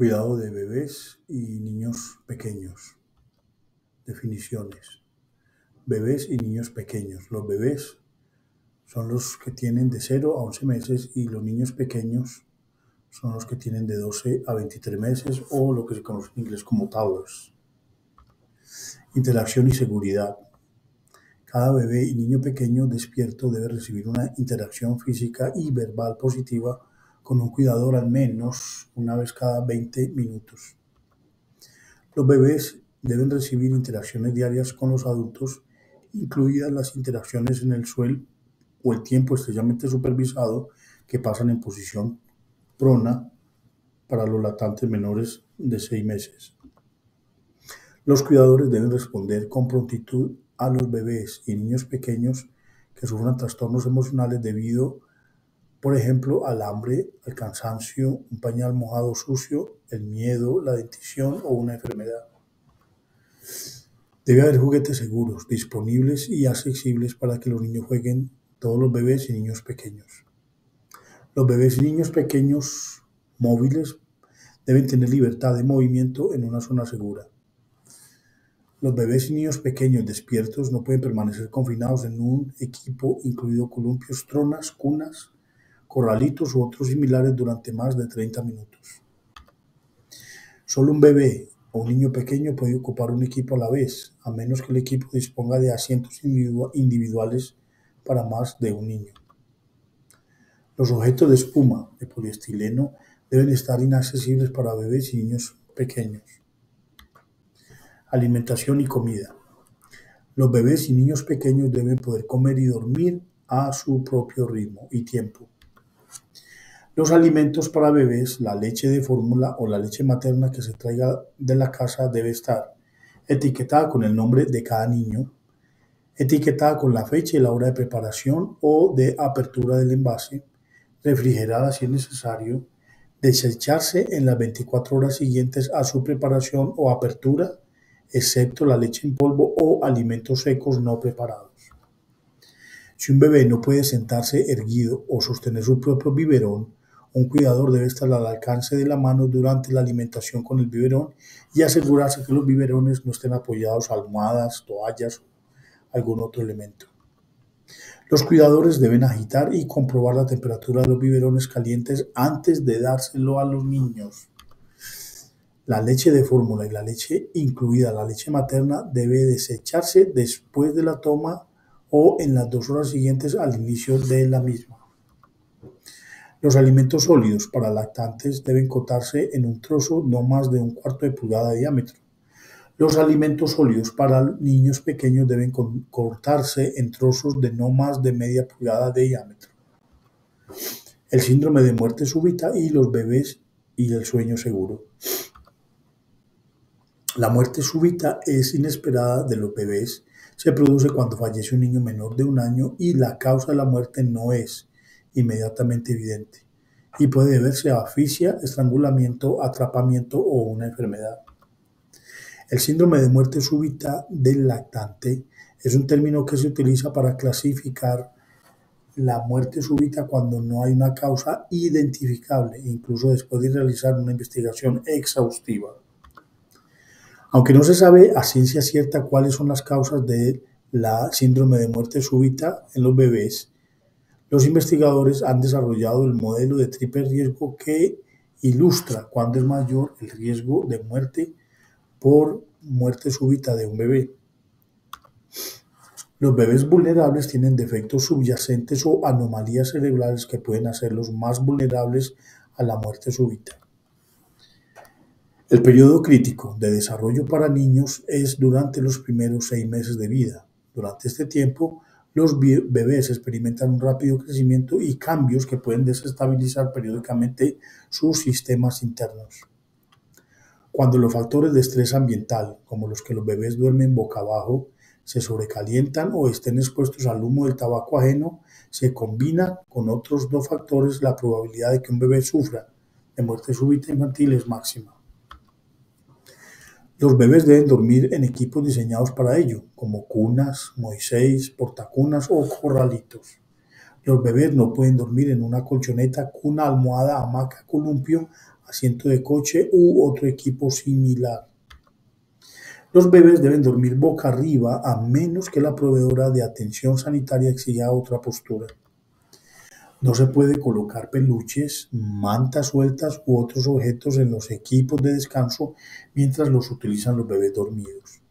Cuidado de bebés y niños pequeños. Definiciones. Bebés y niños pequeños. Los bebés son los que tienen de 0 a 11 meses y los niños pequeños son los que tienen de 12 a 23 meses o lo que se conoce en inglés como toddlers. Interacción y seguridad. Cada bebé y niño pequeño despierto debe recibir una interacción física y verbal positiva con un cuidador al menos una vez cada 20 minutos. Los bebés deben recibir interacciones diarias con los adultos, incluidas las interacciones en el suelo o el tiempo estrechamente supervisado que pasan en posición prona para los lactantes menores de 6 meses. Los cuidadores deben responder con prontitud a los bebés y niños pequeños que sufran trastornos emocionales debido, por ejemplo, al hambre, al cansancio, un pañal mojado sucio, el miedo, la dentición o una enfermedad. Debe haber juguetes seguros, disponibles y accesibles para que los niños jueguen, todos los bebés y niños pequeños. Los bebés y niños pequeños móviles deben tener libertad de movimiento en una zona segura. Los bebés y niños pequeños despiertos no pueden permanecer confinados en un equipo incluido columpios, tronas, cunas, corralitos u otros similares durante más de 30 minutos. Solo un bebé o un niño pequeño puede ocupar un equipo a la vez, a menos que el equipo disponga de asientos individuales para más de un niño. Los objetos de espuma de poliestireno deben estar inaccesibles para bebés y niños pequeños. Alimentación y comida. Los bebés y niños pequeños deben poder comer y dormir a su propio ritmo y tiempo. Los alimentos para bebés, la leche de fórmula o la leche materna que se traiga de la casa debe estar etiquetada con el nombre de cada niño, etiquetada con la fecha y la hora de preparación o de apertura del envase, refrigerada si es necesario, desecharse en las 24 horas siguientes a su preparación o apertura, excepto la leche en polvo o alimentos secos no preparados. Si un bebé no puede sentarse erguido o sostener su propio biberón, un cuidador debe estar al alcance de la mano durante la alimentación con el biberón y asegurarse que los biberones no estén apoyados a almohadas, toallas o algún otro elemento. Los cuidadores deben agitar y comprobar la temperatura de los biberones calientes antes de dárselo a los niños. La leche de fórmula y la leche, incluida la leche materna, debe desecharse después de la toma o en las 2 horas siguientes al inicio de la misma. Los alimentos sólidos para lactantes deben cortarse en un trozo no más de 1/4 de pulgada de diámetro. Los alimentos sólidos para niños pequeños deben cortarse en trozos de no más de media pulgada de diámetro. El síndrome de muerte súbita y los bebés y el sueño seguro. La muerte súbita es inesperada de los bebés. Se produce cuando fallece un niño menor de 1 año y la causa de la muerte no es inmediatamente evidente y puede deberse a asfixia, estrangulamiento, atrapamiento o una enfermedad. El síndrome de muerte súbita del lactante es un término que se utiliza para clasificar la muerte súbita cuando no hay una causa identificable, incluso después de realizar una investigación exhaustiva. Aunque no se sabe a ciencia cierta cuáles son las causas de la síndrome de muerte súbita en los bebés, los investigadores han desarrollado el modelo de triple riesgo que ilustra cuándo es mayor el riesgo de muerte por muerte súbita de un bebé. Los bebés vulnerables tienen defectos subyacentes o anomalías cerebrales que pueden hacerlos más vulnerables a la muerte súbita. El periodo crítico de desarrollo para niños es durante los primeros 6 meses de vida. Durante este tiempo, los bebés experimentan un rápido crecimiento y cambios que pueden desestabilizar periódicamente sus sistemas internos. Cuando los factores de estrés ambiental, como los que los bebés duermen boca abajo, se sobrecalientan o estén expuestos al humo del tabaco ajeno, se combina con otros 2 factores, la probabilidad de que un bebé sufra de muerte súbita infantil es máxima. Los bebés deben dormir en equipos diseñados para ello, como cunas, Moisés, portacunas o corralitos. Los bebés no pueden dormir en una colchoneta, cuna, almohada, hamaca, columpio, asiento de coche u otro equipo similar. Los bebés deben dormir boca arriba a menos que la proveedora de atención sanitaria exija otra postura. No se puede colocar peluches, mantas sueltas u otros objetos en los equipos de descanso mientras los utilizan los bebés dormidos.